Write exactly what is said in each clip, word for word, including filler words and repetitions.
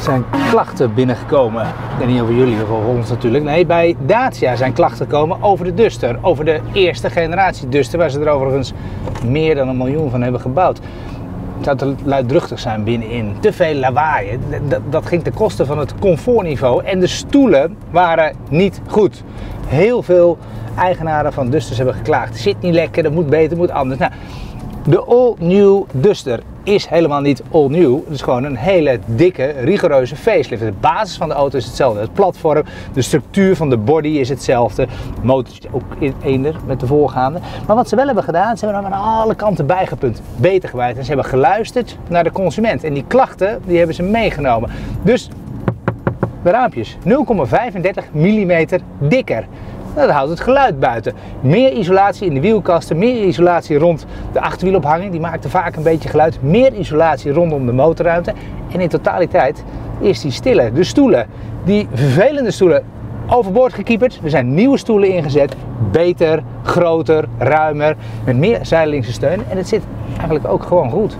zijn klachten binnengekomen. Ik weet niet over jullie of over ons natuurlijk. Nee, bij Dacia zijn klachten gekomen over de Duster. Over de eerste generatie Duster, waar ze er overigens meer dan een miljoen van hebben gebouwd. Het zou te luidruchtig zijn binnenin. Te veel lawaai. Dat, dat ging ten koste van het comfortniveau. En de stoelen waren niet goed. Heel veel eigenaren van Dusters hebben geklaagd. Het zit niet lekker, dat moet beter, dat moet anders. Nou, de all-new Duster is helemaal niet all-new. Het is gewoon een hele dikke, rigoureuze facelift. De basis van de auto is hetzelfde. Het platform, de structuur van de body is hetzelfde. De motor is ook in eender met de voorgaande. Maar wat ze wel hebben gedaan, ze hebben hem aan alle kanten bijgepunt. Beter gewijd. En ze hebben geluisterd naar de consument. En die klachten, die hebben ze meegenomen. Dus de raampjes nul komma vijfendertig millimeter dikker. Dat houdt het geluid buiten. Meer isolatie in de wielkasten, meer isolatie rond de achterwielophanging. Die maakte vaak een beetje geluid. Meer isolatie rondom de motorruimte. En in totaliteit is die stiller. De stoelen, die vervelende stoelen, overboord gekieperd. Er zijn nieuwe stoelen ingezet. Beter, groter, ruimer, met meer zijdelingse steun. En het zit eigenlijk ook gewoon goed.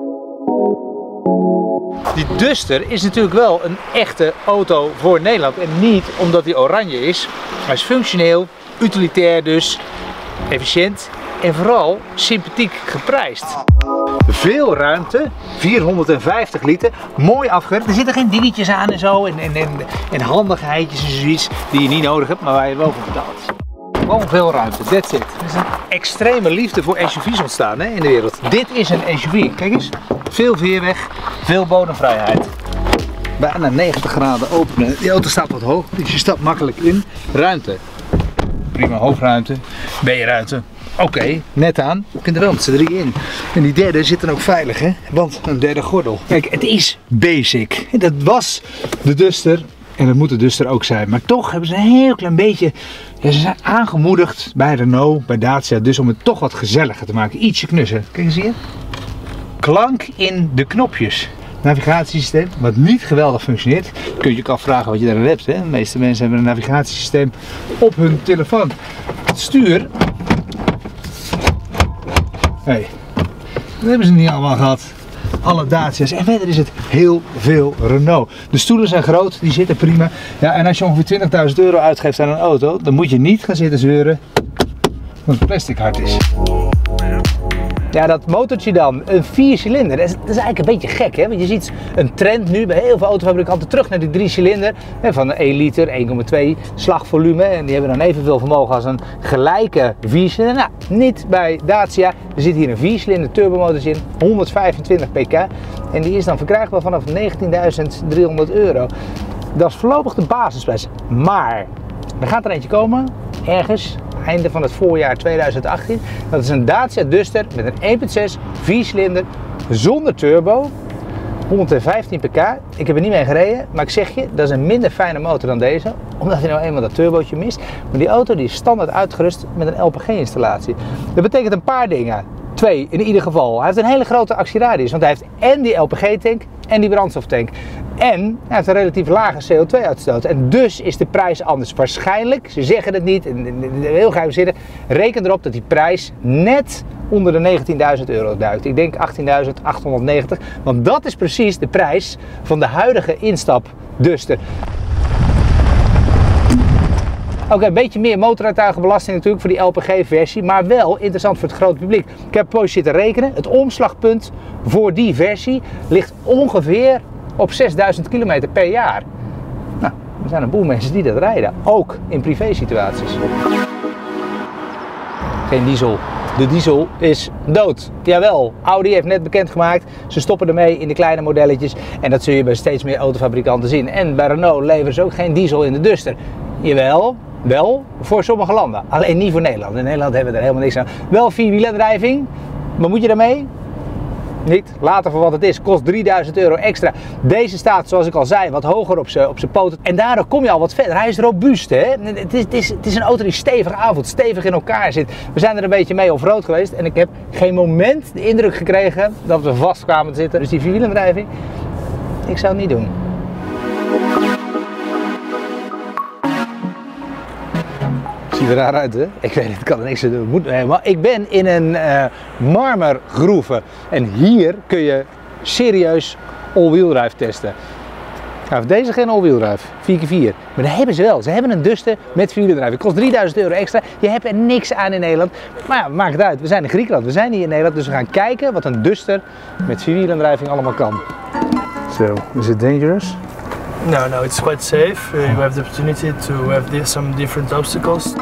Die Duster is natuurlijk wel een echte auto voor Nederland. En niet omdat hij oranje is. Hij is functioneel, utilitair dus, efficiënt en vooral sympathiek geprijsd. Veel ruimte, vierhonderdvijftig liter, mooi afgewerkt. Er zitten geen dingetjes aan en zo en, en, en, en handigheidjes en zoiets die je niet nodig hebt, maar waar je wel voor betaalt. Gewoon veel ruimte, that's it. Er is een extreme liefde voor S U V's ontstaan, hè, in de wereld. Dit is een S U V, kijk eens. Veel veerweg, veel bodemvrijheid. Bijna negentig graden openen. Die auto staat wat hoog, dus je stapt makkelijk in. Ruimte. Prima hoofdruimte, B-ruimte. Oké, okay, net aan. Je kunt er wel met z'n drie in. En die derde zit dan ook veilig, hè? Want een derde gordel. Kijk, het is basic. Dat was de Duster. En dat moet de Duster ook zijn. Maar toch hebben ze een heel klein beetje... Ja, ze zijn aangemoedigd bij Renault, bij Dacia. Dus om het toch wat gezelliger te maken. Ietsje knussen. Kijk eens hier. Klank in de knopjes. Navigatiesysteem, wat niet geweldig functioneert. Kun je je ook afvragen wat je daarin hebt. Hè? De meeste mensen hebben een navigatiesysteem op hun telefoon. Het stuur. Hey, dat hebben ze niet allemaal gehad. Alle Dacia's. En verder is het heel veel Renault. De stoelen zijn groot, die zitten prima. Ja, en als je ongeveer twintigduizend euro uitgeeft aan een auto, dan moet je niet gaan zitten zeuren dat het plastic hard is. Ja, dat motortje dan, een viercilinder, dat is, dat is eigenlijk een beetje gek, hè? Want je ziet een trend nu bij heel veel autofabrikanten terug naar die drie cilinder. Van één liter, één komma twee slagvolume. En die hebben dan evenveel vermogen als een gelijke viercilinder. Nou, niet bij Dacia. Er zit hier een viercilinder turbomotor in, honderdvijfentwintig pk. En die is dan verkrijgbaar vanaf negentienduizend driehonderd euro. Dat is voorlopig de basisprijs. Maar er gaat er eentje komen, ergens. Einde van het voorjaar tweeduizend achttien. Dat is een Dacia Duster met een één komma zes viercilinder zonder turbo. honderdvijftien pk. Ik heb er niet mee gereden, maar ik zeg je, dat is een minder fijne motor dan deze. Omdat hij nou eenmaal dat turbootje mist. Maar die auto die is standaard uitgerust met een L P G installatie. Dat betekent een paar dingen. Twee in ieder geval. Hij heeft een hele grote actieradius. Want hij heeft en die L P G tank en die brandstoftank. En hij heeft een relatief lage C O twee uitstoot. En dus is de prijs anders. Waarschijnlijk, ze zeggen het niet, heel geheimzinnig. Reken erop dat die prijs net onder de negentienduizend euro duikt. Ik denk achttienduizend achthonderdnegentig. Want dat is precies de prijs van de huidige instap Duster. Oké, okay, een beetje meer motoruittuigenbelasting natuurlijk voor die L P G versie, maar wel interessant voor het grote publiek. Ik heb poosje zitten rekenen. Het omslagpunt voor die versie ligt ongeveer op zesduizend kilometer per jaar. Nou, er zijn een boel mensen die dat rijden, ook in privé situaties. Geen diesel. De diesel is dood. Jawel, Audi heeft net bekendgemaakt, ze stoppen ermee in de kleine modelletjes en dat zul je bij steeds meer autofabrikanten zien. En bij Renault leveren ze ook geen diesel in de Duster. Jawel, wel voor sommige landen, alleen niet voor Nederland. In Nederland hebben we er helemaal niks aan. Wel vierwielerdrijving, wat moet je daarmee? Niet, later voor wat het is, kost drieduizend euro extra. Deze staat, zoals ik al zei, wat hoger op zijn op zijn poten. En daardoor kom je al wat verder. Hij is robuust, hè. Het is, het is, het is een auto die stevig aanvoelt, stevig in elkaar zit. We zijn er een beetje mee off-road geweest en ik heb geen moment de indruk gekregen dat we vast kwamen te zitten. Dus die vierwielerdrijving, ik zou het niet doen. Ziet er raar uit, hè? Ik weet het, ik kan er niks aan doen. Moet, nee, maar ik ben in een uh, marmergroeve en hier kun je serieus all-wheel drive testen. Ja, deze geen all-wheel-drive, vier keer vier. Maar dat hebben ze wel. Ze hebben een Duster met vierwielendrijving. Het kost drieduizend euro extra. Je hebt er niks aan in Nederland. Maar ja, maakt het uit. We zijn in Griekenland. We zijn hier in Nederland. Dus we gaan kijken wat een Duster met vierwielendrijving allemaal kan. So, is it dangerous? No, no, it's quite safe. Uh, you have the opportunity to have this, some different obstacles.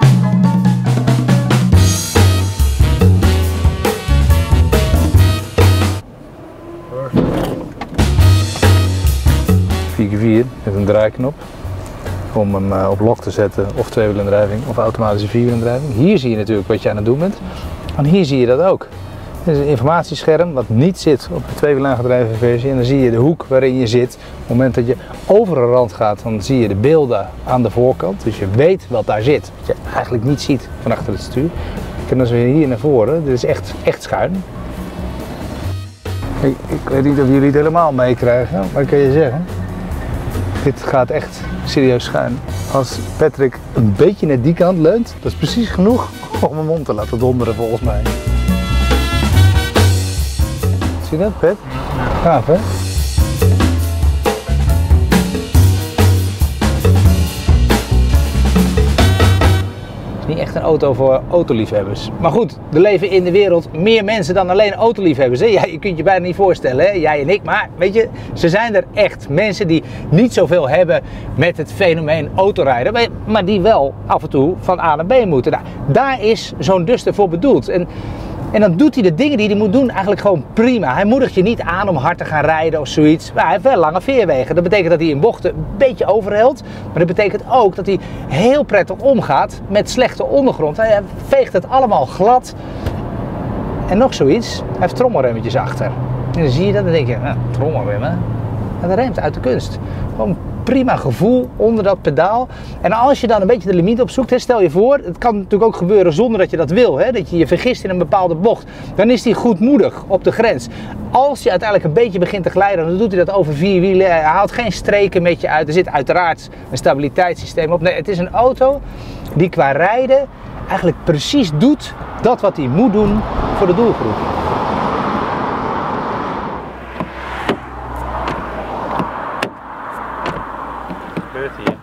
vier keer vier met een draaiknop om hem uh, op lock te zetten, of tweewielendrijving of automatische vierwielendrijving. Hier zie je natuurlijk wat je aan het doen bent. En hier zie je dat ook. Dit is een informatiescherm wat niet zit op de tweewielaangedreven versie. En dan zie je de hoek waarin je zit. Op het moment dat je over een rand gaat, dan zie je de beelden aan de voorkant. Dus je weet wat daar zit. Wat je eigenlijk niet ziet van achter het stuur. En dan zie je hier naar voren. Dit is echt, echt schuin. Ik, ik weet niet of jullie het helemaal meekrijgen, maar ik kan je zeggen. Dit gaat echt serieus schuin. Als Patrick een beetje naar die kant leunt, dat is precies genoeg om mijn mond te laten donderen volgens mij. Zie je dat, Pet? Gaaf, hè? Het is niet echt een auto voor autoliefhebbers. Maar goed, er leven in de wereld meer mensen dan alleen autoliefhebbers. Hè? Ja, je kunt je bijna niet voorstellen, hè? Jij en ik. Maar weet je, ze zijn er echt. Mensen die niet zoveel hebben met het fenomeen autorijden. Maar die wel af en toe van A naar B moeten. Nou, daar is zo'n Duster voor bedoeld. En, en dan doet hij de dingen die hij moet doen eigenlijk gewoon prima. Hij moedigt je niet aan om hard te gaan rijden of zoiets. Maar hij heeft wel lange veerwegen. Dat betekent dat hij in bochten een beetje overhelt. Maar dat betekent ook dat hij heel prettig omgaat met slechte ondergrond. Hij veegt het allemaal glad. En nog zoiets, hij heeft trommelremmetjes achter. En dan zie je dat en dan denk je, nou, trommelremmen. En dat remt uit de kunst. Gewoon prima gevoel onder dat pedaal. En als je dan een beetje de limiet opzoekt, hè, stel je voor, het kan natuurlijk ook gebeuren zonder dat je dat wil, hè, dat je je vergist in een bepaalde bocht, dan is die goedmoedig op de grens. Als je uiteindelijk een beetje begint te glijden, dan doet hij dat over vier wielen. Hij haalt geen streken met je uit. Er zit uiteraard een stabiliteitssysteem op. Nee, het is een auto die qua rijden eigenlijk precies doet dat wat hij moet doen voor de doelgroep. Hier.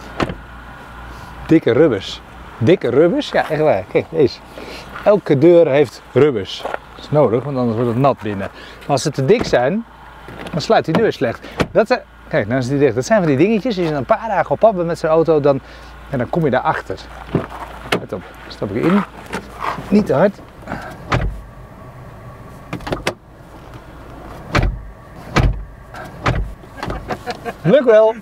Dikke rubbers. Dikke rubbers? Ja, echt waar. Kijk, deze. Elke deur heeft rubbers. Dat is nodig, want anders wordt het nat binnen. Maar als ze te dik zijn, dan sluit die deur slecht. Dat zijn, kijk, nou is die dicht. Dat zijn van die dingetjes. Als je een paar dagen op pad bent met zo'n auto, dan, en dan kom je daarachter. Let op. Stap ik in. Niet te hard. Lukt wel.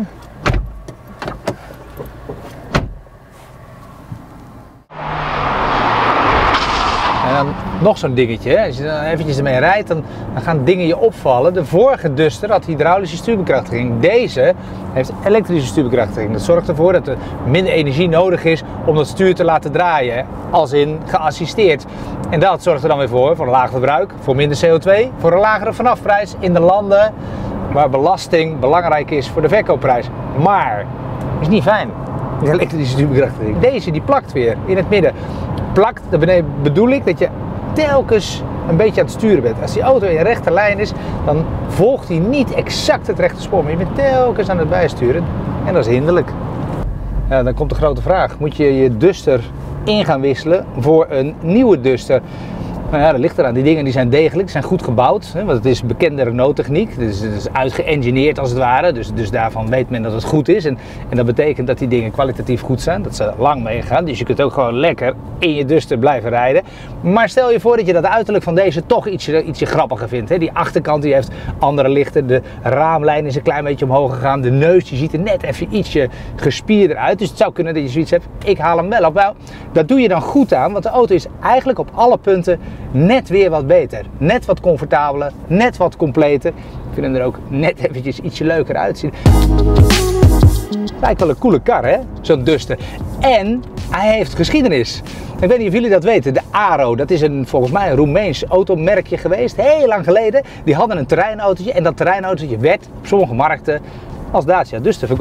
En dan nog zo'n dingetje, hè. Als je dan eventjes ermee rijdt, dan, dan gaan dingen je opvallen. De vorige Duster had hydraulische stuurbekrachtiging. Deze heeft elektrische stuurbekrachtiging. Dat zorgt ervoor dat er minder energie nodig is om dat stuur te laten draaien, als in geassisteerd. En dat zorgt er dan weer voor, voor een laag verbruik, voor minder C O twee, voor een lagere vanafprijs in de landen waar belasting belangrijk is voor de verkoopprijs. Maar, is niet fijn, die elektrische stuurbekrachtiging. Deze die plakt weer in het midden. Plakt, daarmee bedoel ik dat je telkens een beetje aan het sturen bent. Als die auto in een rechte lijn is, dan volgt hij niet exact het rechte spoor, maar je bent telkens aan het bijsturen. En dat is hinderlijk. Ja, dan komt de grote vraag, moet je je Duster in gaan wisselen voor een nieuwe Duster? Nou ja, dat ligt eraan. Die dingen die zijn degelijk, zijn goed gebouwd, hè, want het is bekende Renault-techniek. Dus het is uitgeëngineerd als het ware, dus, dus daarvan weet men dat het goed is. En, en dat betekent dat die dingen kwalitatief goed zijn, dat ze lang meegaan. Dus je kunt ook gewoon lekker in je Duster blijven rijden. Maar stel je voor dat je dat uiterlijk van deze toch ietsje, ietsje grappiger vindt. Hè. Die achterkant die heeft andere lichten, de raamlijn is een klein beetje omhoog gegaan, de neus die ziet er net even ietsje gespierder uit. Dus het zou kunnen dat je zoiets hebt, ik haal hem wel op. Nou, dat doe je dan goed aan, want de auto is eigenlijk op alle punten net weer wat beter. Net wat comfortabeler, net wat completer. Ik vind hem er ook net eventjes ietsje leuker uitzien. Lijkt wel een coole kar, hè? Zo'n Duster. En hij heeft geschiedenis. Ik weet niet of jullie dat weten. De Aro, dat is een, volgens mij een Roemeens automerkje geweest. Heel lang geleden. Die hadden een terreinautootje. En dat terreinautootje werd op sommige markten als Dacia Duster verkocht.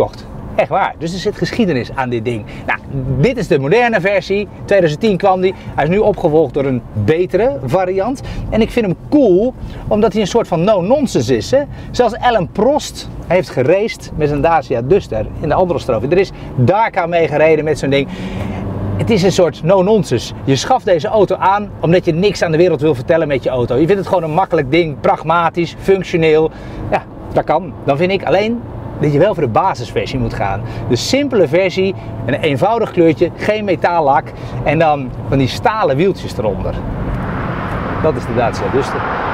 Echt waar. Dus er zit geschiedenis aan dit ding. Nou, dit is de moderne versie. twintig tien kwam die. Hij is nu opgevolgd door een betere variant. En ik vind hem cool, omdat hij een soort van no-nonsense is. Hè? Zelfs Alain Prost heeft geraced met zijn Dacia Duster in de andere strofe. Er is Dakar mee gereden met zo'n ding. Het is een soort no-nonsense. Je schaft deze auto aan omdat je niks aan de wereld wil vertellen met je auto. Je vindt het gewoon een makkelijk ding, pragmatisch, functioneel. Ja, dat kan. Dan vind ik alleen dat je wel voor de basisversie moet gaan. De simpele versie, een eenvoudig kleurtje, geen metaallak en dan van die stalen wieltjes eronder. Dat is de Dacia Duster.